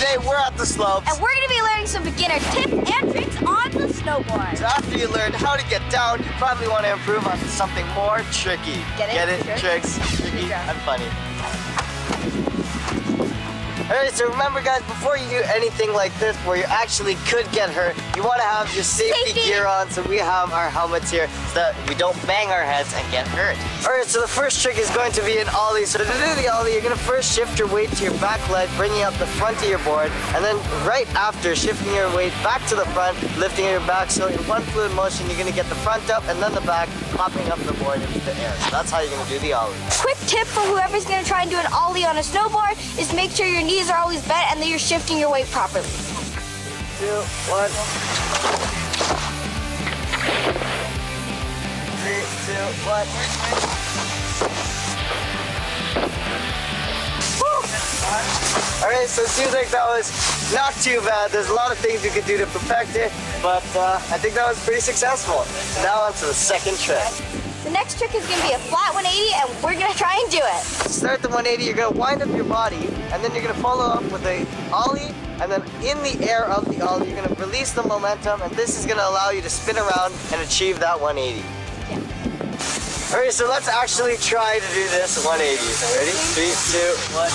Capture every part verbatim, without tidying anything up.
today we're at the slopes. And we're going to be learning some beginner tips and tricks on the snowboard. So after you learn how to get down, you probably want to improve on something more tricky. Get it? Get it? Sure. Tricks. Tricky. I'm funny. Alright, so remember guys, before you do anything like this where you actually could get hurt, you want to have your safety, Safety. gear on. So we have our helmets here so that we don't bang our heads and get hurt. Alright, so the first trick is going to be an ollie. So to do the ollie, you're going to first shift your weight to your back leg, bringing up the front of your board, and then right after shifting your weight back to the front, lifting your back. So in one fluid motion, you're going to get the front up and then the back, popping up the board into the air. So that's how you're going to do the ollie. Quick tip for whoever's going to try and do an ollie on a snowboard is make sure your knees are always bent and that you're shifting your weight properly. Two, one. Three, two, one. All right, so it seems like that was not too bad. There's a lot of things you could do to perfect it, but uh, I think that was pretty successful. Now on to the second trick. The next trick is going to be a flat one eighty, and we're going to try and do it. To start the one eighty, you're going to wind up your body, and then you're going to follow up with a ollie, and then in the air of the ollie, you're going to release the momentum, and this is going to allow you to spin around and achieve that one eighty. Yeah. All right, so let's actually try to do this one eighty. Ready? Three, two, one.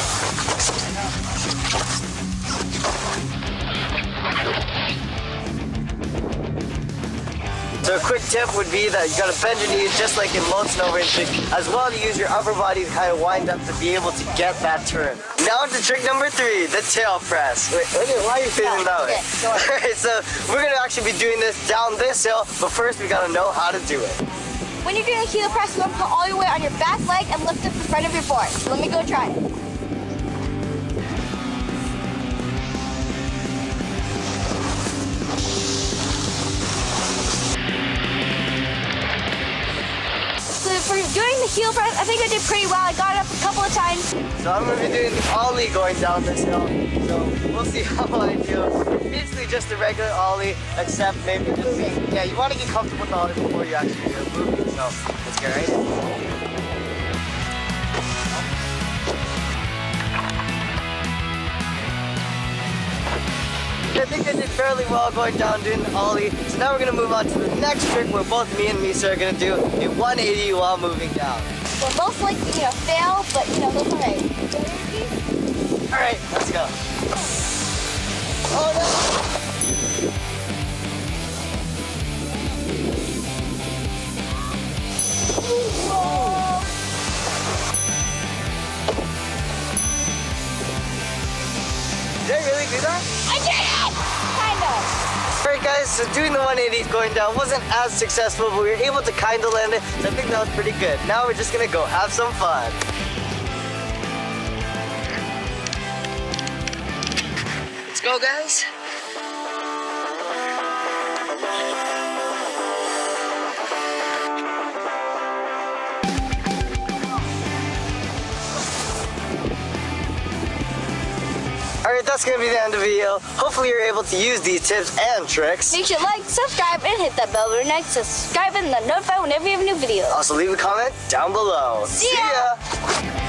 So a quick tip would be that you gotta bend your knees just like in most snowboarding tricks, as well to use your upper body to kind of wind up to be able to get that turn. Now to trick number three, the tail press. Wait, wait, why are you facing that way? Alright, so we're gonna actually be doing this down this hill, but first we gotta know how to do it. When you're doing a heel press, you want to put all your weight on your back leg and lift up the front of your board. So let me go try it. For doing the heel press, I think I did pretty well. I got it up a couple of times. So I'm going to be doing the ollie going down this hill. So we'll see how I do. Basically just a regular ollie, except maybe just being, yeah, you want to get comfortable with the ollie before you actually do a movie. So let's get right in. I think I did fairly well going down doing the ollie. So now we're going to move on to the next trick where both me and Misu are going to do a one eighty while moving down. We're both like, you know, fail, but you know, that's alright. Alright, let's go. Oh no! Whoa. Did I really do that? I did it! Kind of. Alright guys, so doing the one eighty going down wasn't as successful, but we were able to kind of land it, so I think that was pretty good. Now we're just gonna go have some fun. Let's go guys. Alright, that's going to be the end of the video. Hopefully you're able to use these tips and tricks. Make sure to like, subscribe, and hit that bell button next to subscribe and then notify whenever you have a new video. Also leave a comment down below. See See ya. ya.